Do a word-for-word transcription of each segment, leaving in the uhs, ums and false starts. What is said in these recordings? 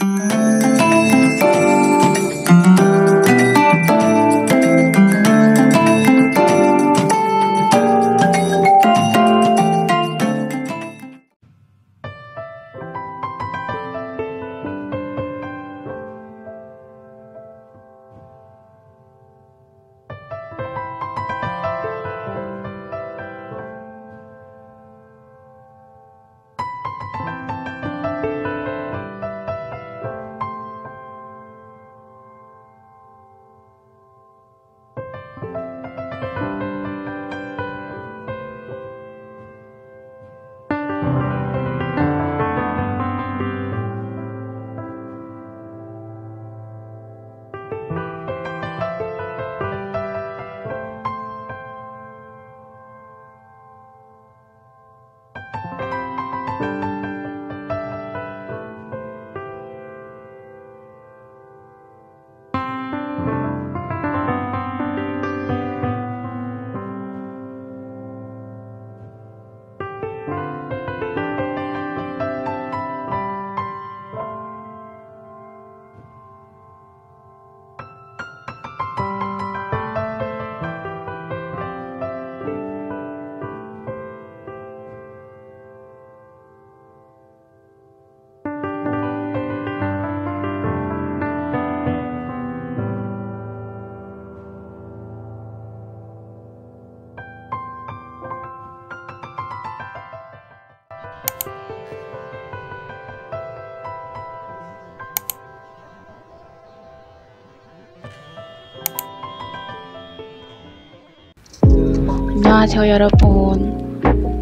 안녕하세요 여러분.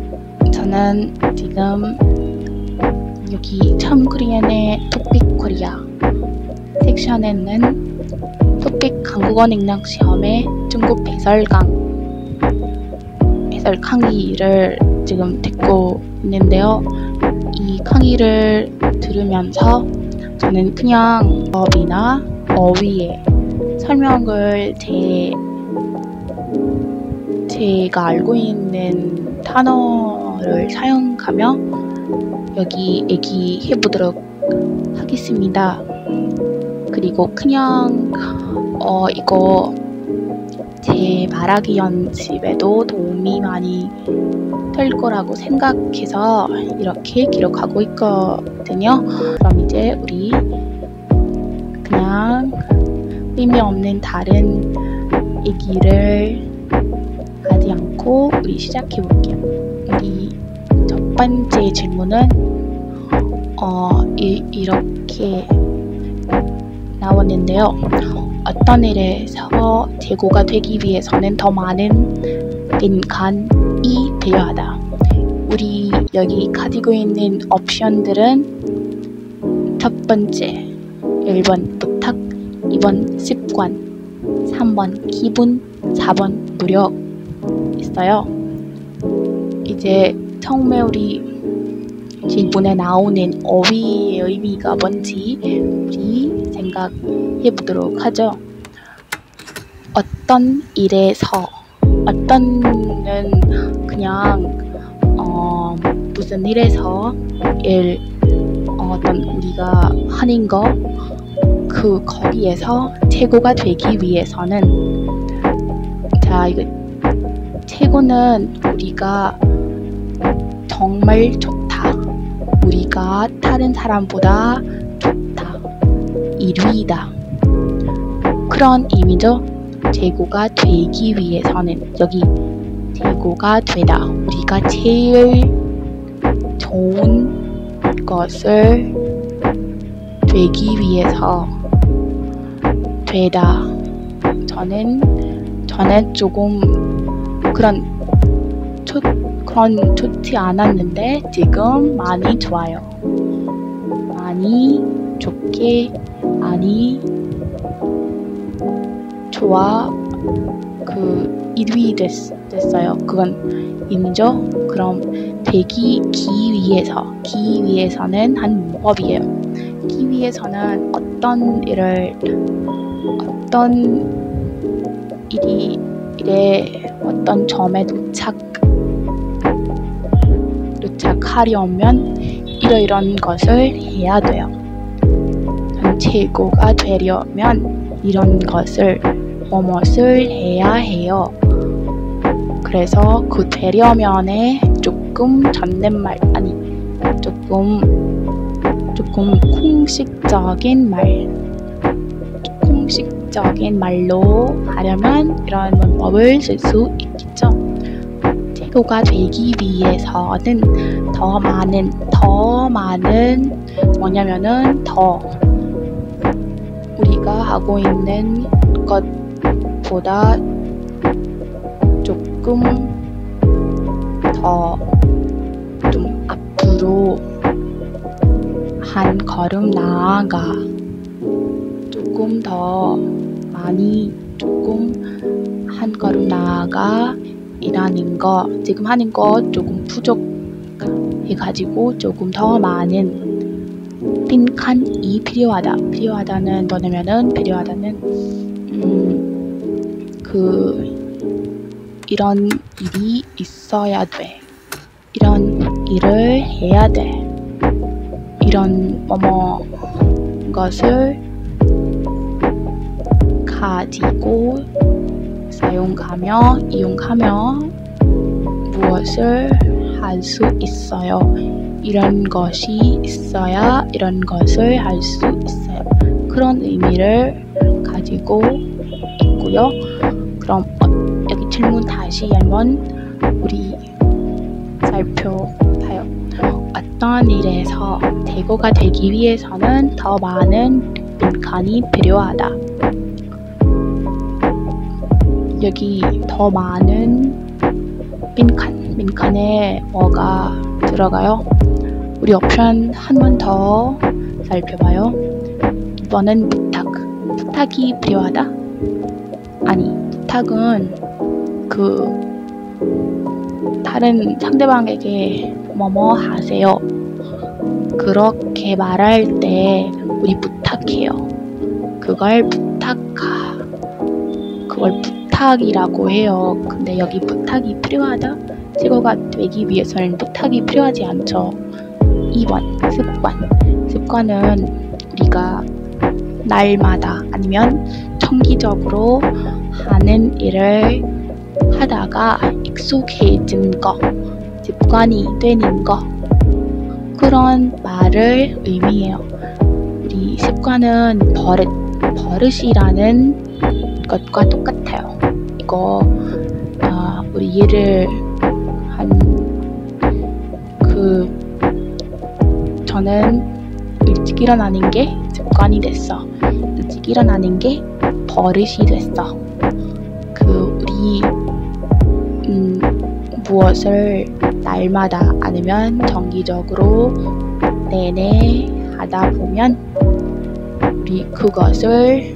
저는 지금 여기 참 코리안의 토픽 코리아 섹션에 있는 토픽 한국어 능력 시험의 중급 해설강 해설 강의를 지금 듣고 있는데요. 이 강의를 들으면서 저는 그냥 어휘나 어휘의 설명을 제 제가 알고 있는 단어를 사용하며 여기 얘기해보도록 하겠습니다. 그리고 그냥 어 이거 제 말하기 연습에도 도움이 많이 될 거라고 생각해서 이렇게 기록하고 있거든요. 그럼 이제 우리 그냥 의미 없는 다른 얘기를 하지 않고 우리 시작해 볼게요. 우리 첫 번째 질문은 어, 이, 이렇게 나왔는데요. 어떤 일에서 재고가 되기 위해서는 더 많은 인간이 되어야 하다. 우리 여기 가지고 있는 옵션들은 첫 번째 일 번 부탁, 이 번 습관, 삼 번 기분, 사 번 노력 있어요. 이제 처음에 우리 질문에 나오는 어휘의 의미가 뭔지 우리 생각해 보도록 하죠. 어떤 일에서, 어떤은 그냥 어, 무슨 일에서 일 어, 어떤 우리가 하는 거 그 거기에서 최고가 되기 위해서는 자 이거 최고는 우리가 정말 좋다. 우리가 다른 사람보다 좋다. 일 위다. 그런 의미죠. 최고가 되기 위해서는 여기 최고가 되다. 우리가 제일 좋은 것을 되기 위해서 되다. 저는 저는 조금 그런 좋, 그런 좋지 않았는데 지금 많이 좋아요. 많이 좋게 많이 좋아 그 일 위 됐, 됐어요. 그건 의미죠. 그럼 되기 기 위해서 기 위해서는 한 문법이에요. 기 위해서는 어떤 일을 어떤 일이 일에 어떤 점에 도착 도착하려면 이러이런 것을 해야 돼요. 최고가 되려면 이런 것을 뭐뭇을 해야 해요. 그래서 그 되려면에 조금 존댓말 아니 조금 조금 공식적인 말 공식적인 말로 하려면 이런 문법을 쓸 수 있겠죠. 최고가 되기 위해서는 더 많은 더 많은 뭐냐면은 더 우리가 하고 있는 것보다 조금 더 좀 앞으로 한 걸음 나아가 조금 더 많이 조금 한 걸음 나아가 일하는 거 지금 하는 거 조금 부족해가지고 조금 더 많은 빈칸이 필요하다. 필요하다는 뭐냐면은 필요하다는 음, 그 이런 일이 있어야 돼. 이런 일을 해야 돼. 이런 뭐뭐 것을 가지고 사용하며 이용하며 무엇을 할 수 있어요. 이런 것이 있어야 이런 것을 할 수 있어요. 그런 의미를 가지고 있고요. 그럼 어, 여기 질문 다시 한번 우리 살펴봐요. 어떤 일에서 대고가 되기 위해서는 더 많은 빈칸이 필요하다. 여기 더 많은 빈칸, 빈칸에 뭐가 들어가요? 우리 옵션 한 번 더 살펴봐요. 이번엔 부탁. 부탁이 필요하다? 아니, 부탁은 그 다른 상대방에게 뭐뭐 하세요. 그렇게 말할 때 우리 부탁해요. 그걸 부탁하, 그걸 부탁이라고 해요. 근데 여기 부탁이 필요하다? 최고가 되기 위해서는 부탁이 필요하지 않죠. 이 번 습관. 습관은 우리가 날마다 아니면 정기적으로 하는 일을 하다가 익숙해진 거, 습관이 되는 거, 그런 말을 의미해요. 우리 습관은 버릇, 버릇이라는 것과 똑같아요. 이거 아, 우리 예를 한 그 저는 일찍 일어나는 게 습관이 됐어. 일찍 일어나는 게 버릇이 됐어. 그 우리 음, 무엇을 날마다 아니면 정기적으로 내내 하다 보면 우리 그것을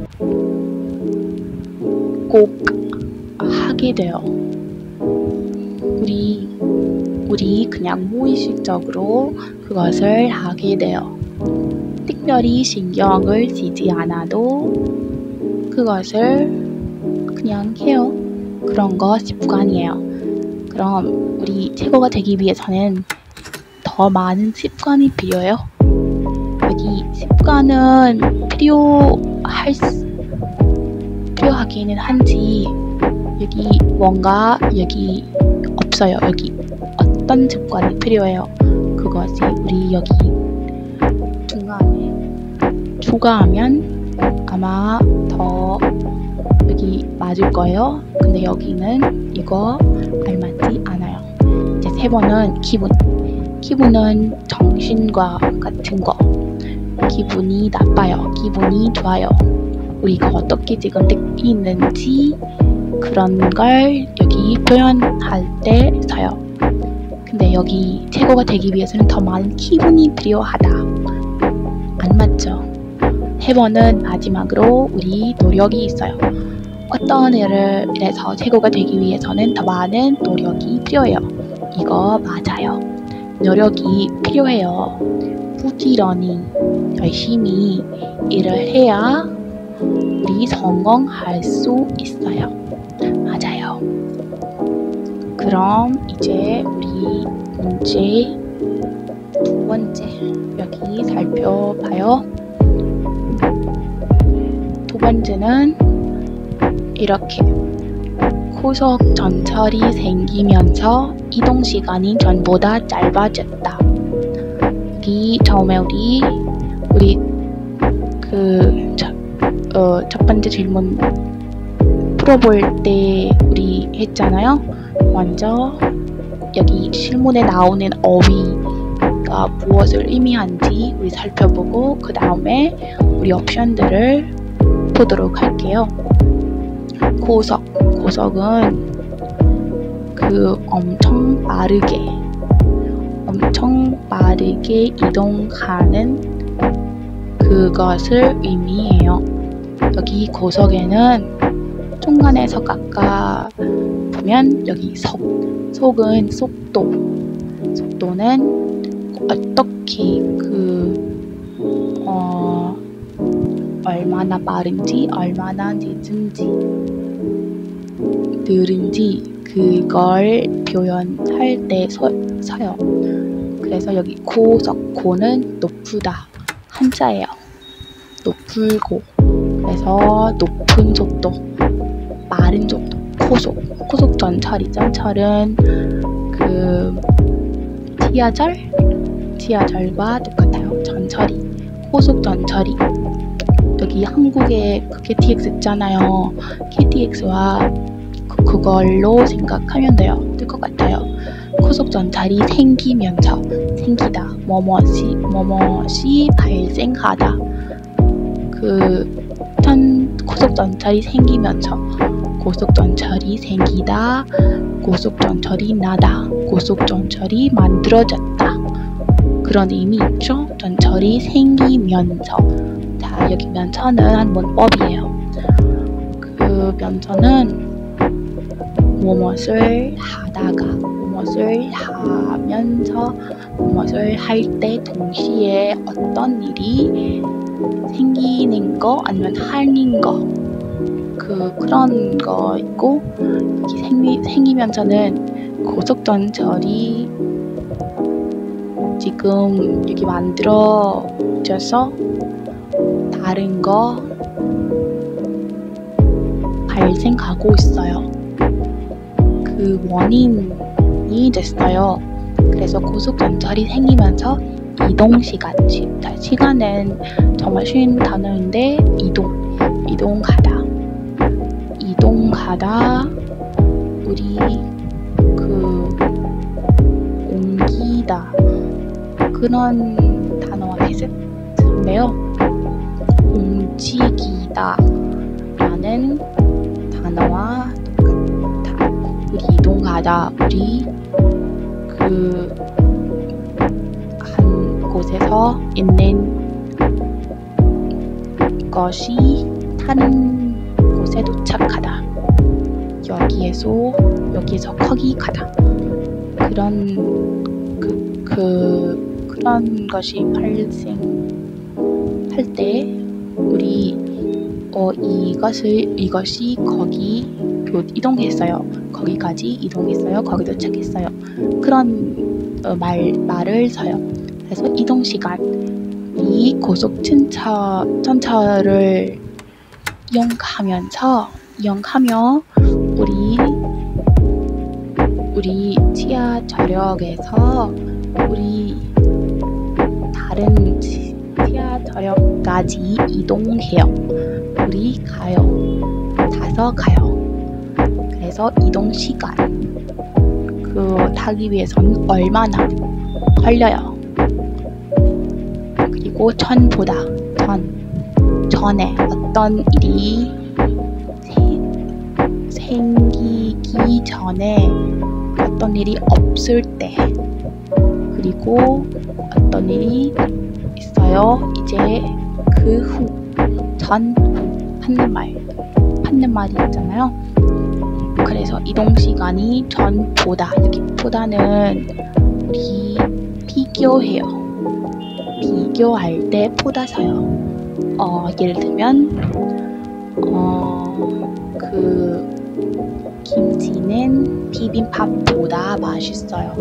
꼭 하게 돼요. 우리 우리 그냥 무의식적으로 그것을 하게 돼요. 특별히 신경을 쓰지 않아도 그것을 그냥 해요. 그런 거 습관이에요. 그럼 우리 최고가 되기 위해서는 더 많은 습관이 필요해요. 여기 습관은 필요할 수, 필요하기는 한지 여기 뭔가 여기 없어요. 여기 어떤 습관이 필요해요. 그것이 우리 여기 중간에 추가하면 아마 더 여기 맞을 거예요. 근데 여기는 이거 알맞지 않아요. 이제 세 번은 기분. 기분은 정신과 같은 거. 기분이 나빠요. 기분이 좋아요. 우리가 어떻게 지금 느끼는지 그런 걸 여기 표현할 때 써요. 근데 여기 최고가 되기 위해서는 더 많은 기분이 필요하다. 안 맞죠? 세 번은 마지막으로 우리 노력이 있어요. 어떤 일을 해서 최고가 되기 위해서는 더 많은 노력이 필요해요. 이거 맞아요. 노력이 필요해요. 부지런히 열심히 일을 해야 우리 성공할 수 있어요. 맞아요. 그럼 이제 우리 문제 두 번째 여기 살펴봐요. 번째는 이렇게 고속 전철이 생기면서 이동 시간이 전보다 짧아졌다. 여기 처음에 우리 우리 그 첫 어, 첫 번째 질문 풀어볼 때 우리 했잖아요. 먼저 여기 실문에 나오는 어휘가 무엇을 의미하는지 우리 살펴보고 그 다음에 우리 옵션들을 보도록 할게요. 고속, 고속은 그 엄청 빠르게 엄청 빠르게 이동하는 그것을 의미해요. 여기 고속에는 중간에서 깎아 보면 여기 속, 속은 속도, 속도는 어떻게 그 어, 얼마나 빠른지 얼마나 늦은지 느린지 그걸 표현할 때 서, 써요. 그래서 여기 고속, 고는 높다 한자예요. 높을고, 그래서 높은 속도, 빠른 속도, 고속, 고속 전철이 전철은 그 지하철, 지하철과 똑같아요. 전철이, 고속 전철이. 여기 한국에 그 케이티엑스 있잖아요. 케이티엑스와 그, 그걸로 생각하면 돼요. 될 것 같아요. 고속 전철이 생기면서, 생기다, 뭐뭐시, 뭐뭐시 발생하다. 그 전 고속 전철이 생기면서, 고속 전철이 생기다, 고속 전철이 나다, 고속 전철이 만들어졌다. 그런 의미 있죠? 전철이 생기면서. 자, 여기 면서는 한 문법이에요. 그 면서는 무엇을 하다가, 무엇을 하면서, 무엇을 할 때 동시에 어떤 일이 생기는 거 아니면 하는 거, 그 그런 거 있고, 여기 생기, 생기면서는 고속 전철이 지금 여기 만들어져서 다른 거 발생하고 있어요. 그 원인이 됐어요. 그래서 고속 전철이 생기면서 이동 시간, 시, 시간은 정말 쉬운 단어인데 이동, 이동하다, 이동하다, 우리 그 옮기다 그런 단어와 비슷한데요. 움직이다 라는 단어와 똑같다. 우리 이동하다, 우리 그 한 곳에서 있는 것이 다른 곳에 도착하다. 여기에서 여기에서 거기 가다. 그런 그, 그 그런 것이 발생할 때 우리 어 이것을 이것이 거기 이동했어요. 거기까지 이동했어요. 거기 도착했어요. 그런 어, 말 말을 써요. 그래서 이동 시간, 이 고속 전철 전철을 이용하면서 이용하며 우리 우리 지하철역에서 우리 다른 지하철역까지 이동해요. 우리 가요. 타서 가요. 그래서 이동 시간 그 타기 위해서는 얼마나 걸려요. 그리고 전보다 전 전에 어떤 일이 생기기 전에 어떤 일이 없을 때, 그리고 어떤 일이 있어요. 이제 그 후, 전 후 하는 말, 하는 말이 있잖아요. 그래서 이동 시간이 전보다, 여기 보다는 우리 비교해요. 비교할 때 보다 써요. 어, 예를 들면 어, 그 김치는 비빔밥보다 맛있어요.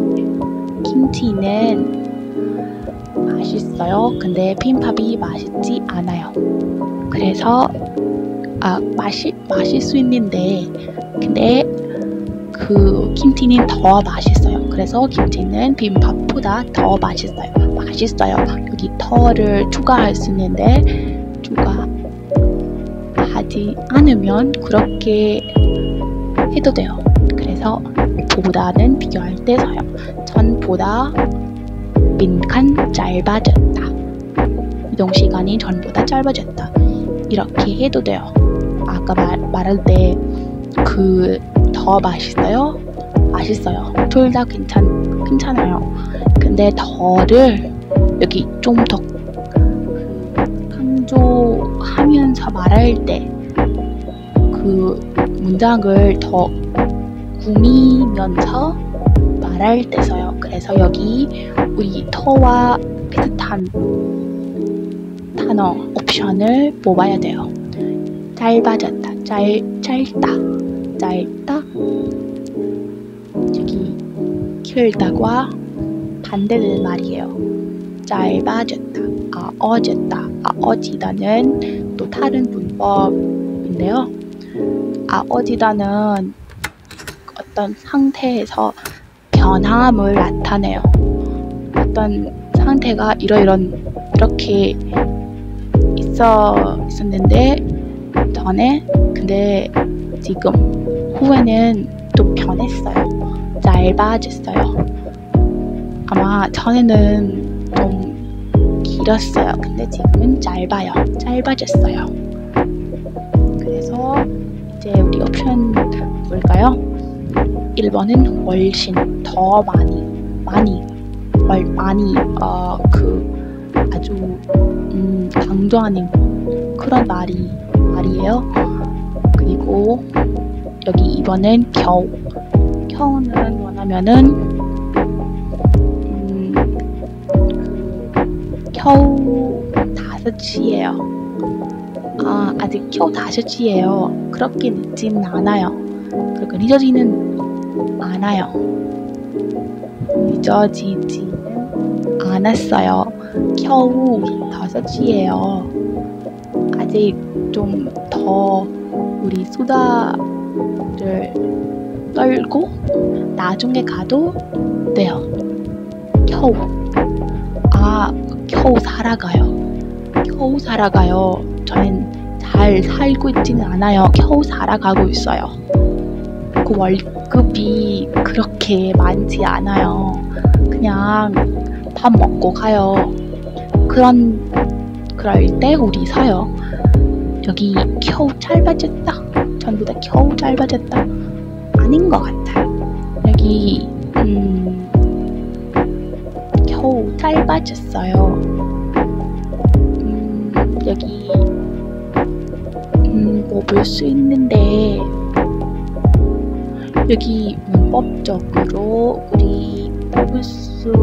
김치는 맛있어요. 근데 비빔밥이 맛있지 않아요. 그래서 아, 마시, 마실 수 있는데 근데 그 김치는 더 맛있어요. 그래서 김치는 비빔밥보다 더 맛있어요. 맛있어요. 여기 더를 추가할 수 있는데 추가하지 않으면 그렇게 해도 돼요. 그래서 보다는 비교할 때 써요. 전보다 빈칸 짧아졌다. 이동 시간이 전보다 짧아졌다. 이렇게 해도 돼요. 아까 말, 말할 때 그 더 맛있어요? 맛있어요. 둘 다 괜찮, 괜찮아요. 근데 더를 여기 좀 더 강조하면서 말할 때 그 문장을 더 꾸미면서 말할 때 써요. 그래서 여기 우리 더와 비슷한 단어 옵션을 뽑아야 돼요. 짧아졌다, 짧, 짧다, 짧다. 여기 길다과 반대되는 말이에요. 짧아졌다, 아어졌다, 아어지다는 또 다른 문법인데요. 아어지다는 어떤 상태에서 변함을 나타내요. 어떤 상태가 이러이런 이렇게 있어 있었는데 전에 근데 지금 후에는 또 변했어요. 짧아졌어요. 아마 전에는 좀 길었어요. 근데 지금은 짧아요. 짧아졌어요. 그래서 이제 우리 옵션 볼까요? 일 번은 훨씬 더 많이 많이 훨 많이 어 그 아주 음 강조하는 그런 말이 말이에요. 그리고 여기 이 번은 겨우 겨우는 뭐냐면은 음 그 겨우 다섯 시예요. 아 아직 겨우 다섯 시예요. 그렇게 늦지는 않아요. 그리고 늦어지는 않아요. 늦어지지는 않았어요. 겨우 다섯 시예요. 아직 좀 더 우리 수다를 떨고 나중에 가도 돼요. 겨우 아 겨우 살아가요. 겨우 살아가요. 저는 잘 살고 있지는 않아요. 겨우 살아가고 있어요. 그 월급이 그렇게 많지 않아요. 그냥 밥 먹고 가요. 그런 그럴 때 우리 사요. 여기 겨우 짧아졌다. 전부 다 겨우 짧아졌다. 아닌 것 같아요. 여기 음, 겨우 짧아졌어요. 음, 여기 음, 뭐 볼 수 있는데 여기 문법적으로 우리 뽑을 수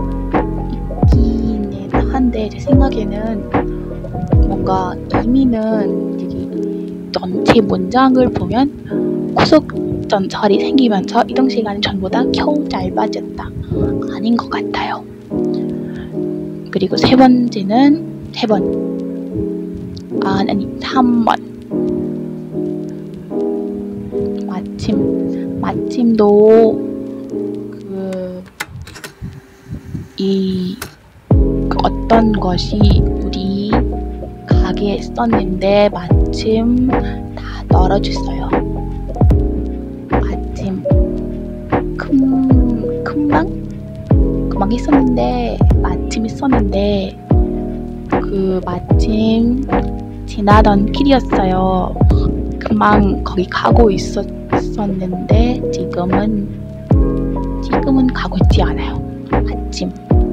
있기는 한데 제 생각에는 뭔가 의미는 여기 전체 문장을 보면 구속전철이 생기면서 이동시간이 전보다 겨우 짧아졌다. 아닌 것 같아요. 그리고 세 번째는 세 번. 아, 아니, 삼 번. 마침, 마침도 그, 이, 그 어떤 것이 우리 가게에 썼는데 마침 다 떨어졌어요. 마침 금, 금방? 금방 있었는데 마침 있었는데 그 마침 지나던 길이었어요. 금방 거기 가고 있었었는데 지금은 지금은 가고 있지 않아요. 마침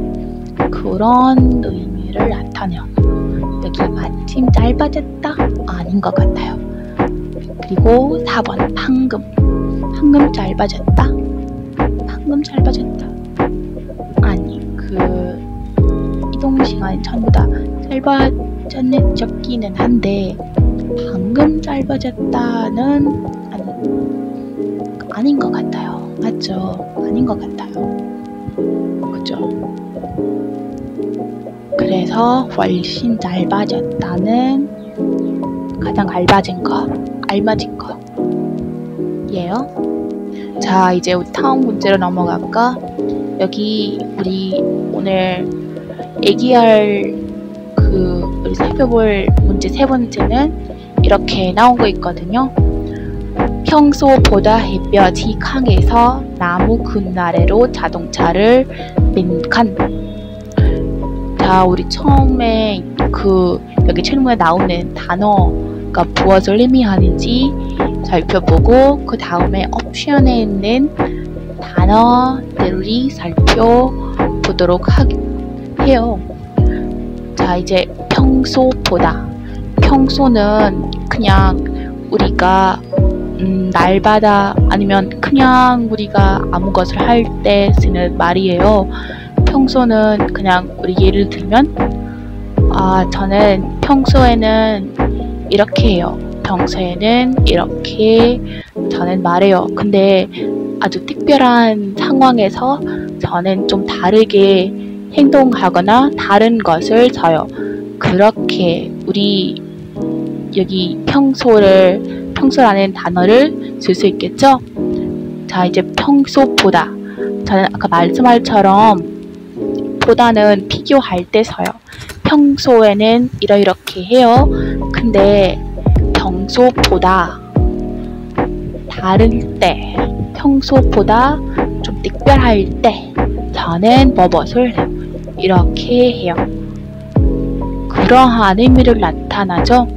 그런 의미를 나타내요. 여기 마침 짧아졌다? 아닌 것 같아요. 그리고 사 번 방금 방금 짧아졌다? 방금 짧아졌다? 아니 그 이동시간이 전부 다 짧아졌기는 한데 방금 짧아졌다는 아니, 아닌 것 같아요. 맞죠? 아닌 것 같아요. 그죠? 그래서 훨씬 짧아졌다는 가장 알맞은 거, 알맞은 거 예요. 자, 이제 우리 다음 문제로 넘어갈까? 여기 우리 오늘 얘기할 그 우리 살펴볼 문제 세 번째는 이렇게 나온 거 있거든요. 평소보다 햇볕이 강해서 나무 근 아래로 자동차를 맨칸. 자, 우리 처음에 그 여기 질문에 나오는 단어가 무엇을 의미하는지 살펴보고 그 다음에 옵션에 있는 단어들을 살펴보도록 하, 해요. 자, 이제 평소보다. 평소는 그냥 우리가 음, 날마다 아니면 그냥 우리가 아무 것을 할 때 쓰는 말이에요. 평소는 그냥 우리 예를 들면 아, 저는 평소에는 이렇게 해요. 평소에는 이렇게 저는 말해요. 근데 아주 특별한 상황에서 저는 좀 다르게 행동하거나 다른 것을 써요. 그렇게 우리 여기 평소를 평소라는 단어를 쓸 수 있겠죠? 자, 이제 평소보다. 저는 아까 말씀할처럼 보다는 비교할 때 써요. 평소에는 이러이렇게 해요. 근데 평소보다 다를 때, 평소보다 좀 특별할 때 저는 뭐뭇을 이렇게 해요. 그러한 의미를 나타나죠.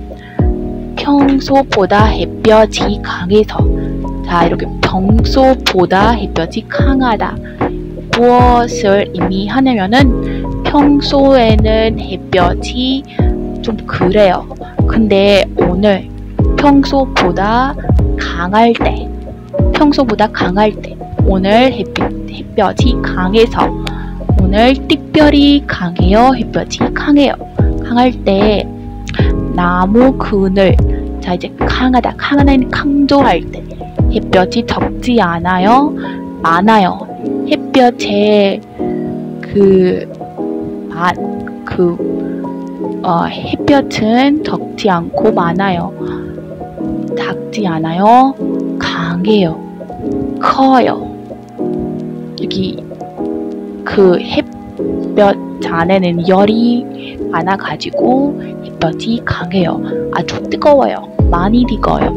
평소보다 햇볕이 강해서. 자, 이렇게 평소보다 햇볕이 강하다. 무엇을 의미하냐면은 평소에는 햇볕이 좀 그래요. 근데 오늘 평소보다 강할 때, 평소보다 강할 때, 오늘 햇빛, 햇볕이 강해서, 오늘 특별히 강해요. 햇볕이 강해요. 강할 때 나무 그늘. 자, 이제 강하다. 강하다는 강조할 때 햇볕이 적지 않아요. 많아요. 햇볕에 그, 아, 그, 어, 햇볕은 적지 않고 많아요. 작지 않아요. 강해요. 커요. 여기 그 햇볕 안에는 열이 많아가지고 햇볕이 강해요. 아주 뜨거워요. 많이 뜨거워요.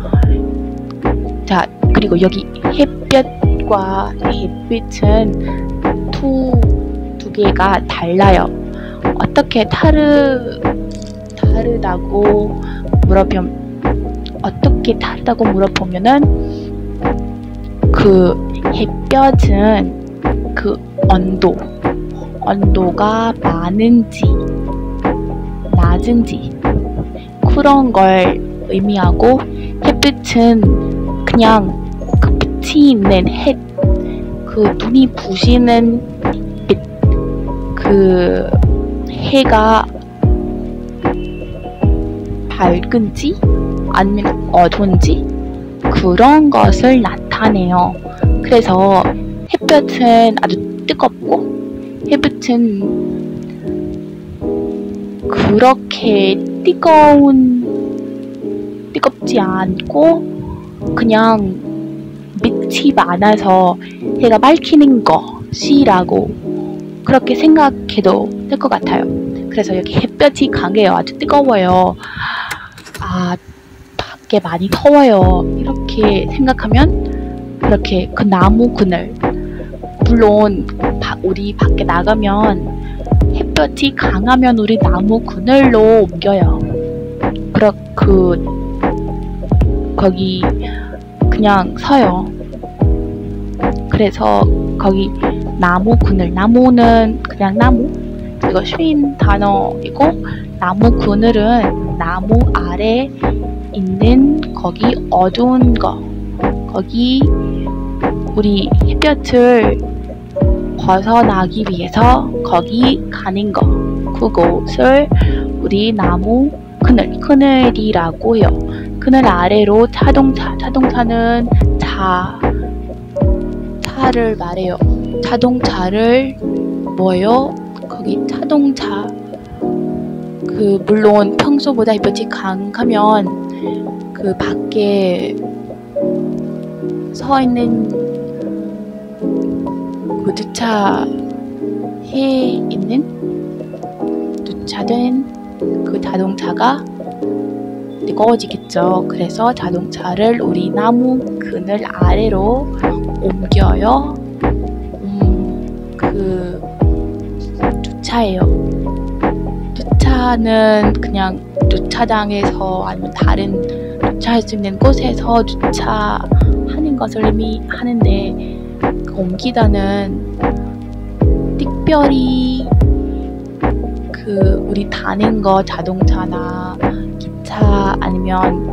자, 그리고 여기 햇볕과 햇빛은 두, 두 개가 달라요. 어떻게 다르, 다르다고 물어보면, 어떻게 다르다고 물어보면은, 그 햇볕은 그 온도, 온도가 많은지, 낮은지, 그런 걸 의미하고, 햇빛은 그냥 그 빛이 있는 햇, 그 눈이 부시는 빛, 그 해가 밝은지 아니면 어두운지 그런 것을 나타내요. 그래서 햇볕은 아주 뜨겁고 햇빛은 그렇게 뜨거운 뜨겁지 않고 그냥 빛이 많아서 해가 밝히는 것이라고 그렇게 생각해도 될 것 같아요. 그래서 여기 햇볕이 강해요. 아주 뜨거워요. 아, 밖에 많이 더워요. 이렇게 생각하면 그렇게 그 나무 그늘, 물론 우리 밖에 나가면 햇볕이 강하면 우리 나무 그늘로 옮겨요. 그렇 그 거기 그냥 서요. 그래서 거기 나무 그늘, 나무는 그냥 나무, 이거 쉰 단어이고 나무 그늘은 나무 아래 있는 거기 어두운 거, 거기 우리 햇볕을 벗어나기 위해서 거기 가는 거, 그곳을 우리 나무 그늘, 그늘이라고 해요. 그늘 아래로 자동차, 자동차는 차, 차를 말해요. 자동차를 뭐예요? 거기 자동차, 그 그 물론 평소보다 햇볕이 강하면 그 밖에 서 있는 그 주차해 있는 주차된 그 자동차가 뜨거워지겠죠. 그래서 자동차를 우리 나무 그늘 아래로 옮겨요. 음, 그 주차해요. 주차는 그냥 주차장에서 아니면 다른 주차할 수 있는 곳에서 주차하는 것을 의미하는데, 그 옮기다는 특별히 그 우리 타는 거 자동차나 기차 아니면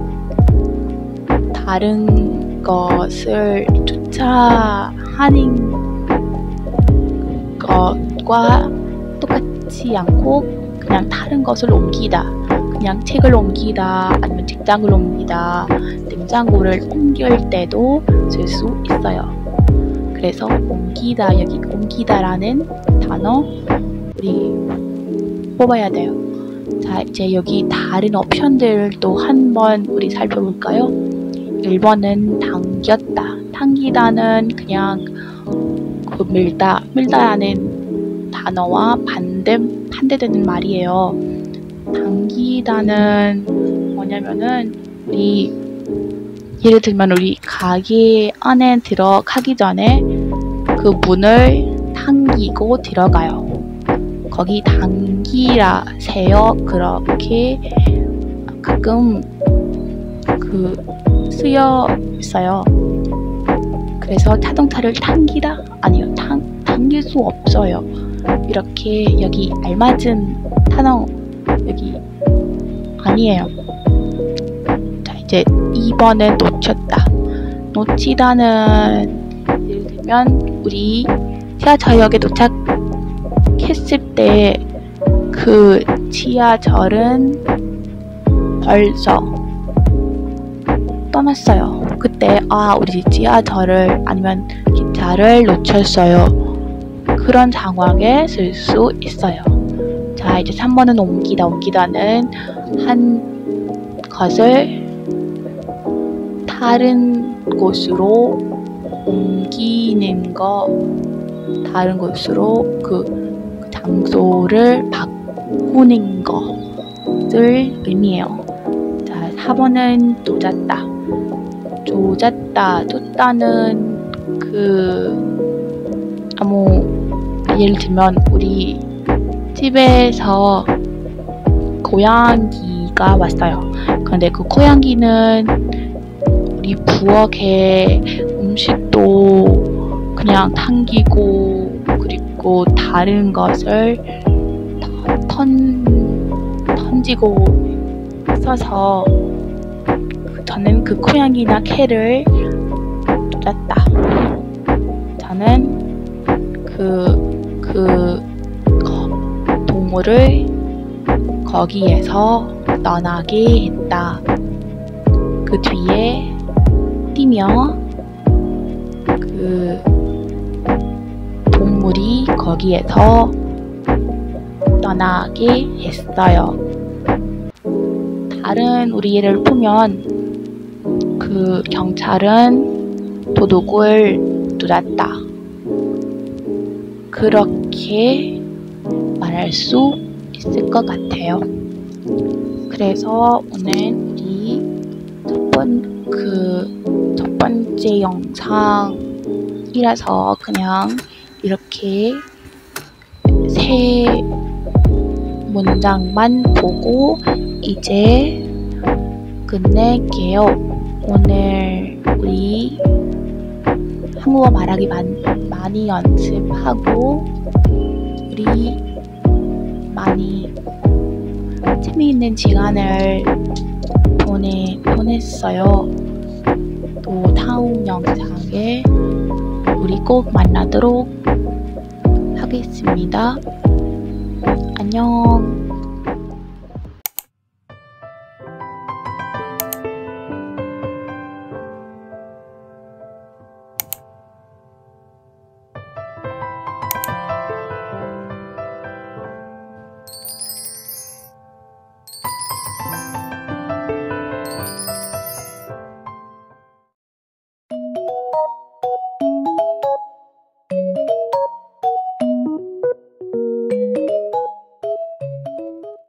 다른 것을 주차하는 것과 똑같지 않고 그냥 다른 것을 옮기다, 그냥 책을 옮기다 아니면 책장을 옮기다, 냉장고를 옮길 때도 쓸 수 있어요. 그래서 옮기다, 여기 옮기다라는 단어 우리 뽑아야 돼요. 자, 이제 여기 다른 옵션들도 한번 우리 살펴볼까요? 일 번은 당겼다. 당기다는 그냥 그 밀다, 밀다라는 단어와 반대, 반대되는 말이에요. 당기다는 뭐냐면은 우리 예를 들면 우리 가게 안에 들어가기 전에 그 문을 당기고 들어가요. 거기 당기라 세요. 그렇게 가끔 그 쓰여 있어요. 그래서 자동차를 당기다? 아니요, 당, 당길 수 없어요. 이렇게 여기 알맞은 단어 여기 아니에요. 자, 이제 이 번은 놓쳤다. 놓치다는 예를 들면 우리 지하철역에 도착했을 때 그 지하철은 벌써 떠났어요. 그때 아, 우리 지하철을 아니면 기차를 놓쳤어요. 그런 상황에 쓸 수 있어요. 자, 이제 삼 번은 옮기다. 옮기다는 한 것을 다른 곳으로 옮기는 거, 다른 곳으로 그, 그 장소를 바꾸는 것을 의미해요. 자, 사 번은 조잡다. 조잡다, 쫓다는 그 아무 예를 들면 우리 집에서 고양이가 왔어요. 그런데 그 고양이는 우리 부엌에 음식도 그냥 당기고 그리고 다른 것을 턴, 던지고 있어서 저는 그 고양이나 개를 쫓았다. 저는 그, 그 동물을 거기에서 떠나게 했다. 그 뒤에 뛰며 그 동물이 거기에서 떠나게 했어요. 다른 우리 예를 보면 그 경찰은 도둑을 쫓았다. 그렇게 말할 수 있을 것 같아요. 그래서 오늘 우리 첫 번, 그, 첫 번째 영상이라서 그냥 이렇게 세 문장만 보고 이제 끝낼게요. 오늘 우리 한국어 말하기 많, 많이 연습하고 우리 많이 재미있는 시간을 보내, 보냈어요. 또 다음 영상에 우리 꼭 만나도록 하겠습니다. 안녕.